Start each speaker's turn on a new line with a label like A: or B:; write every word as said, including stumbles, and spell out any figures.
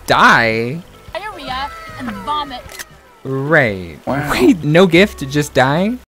A: Die?
B: Diarrhea and vomit.
A: Right.
C: Wow.
A: Wait, no gift, just die?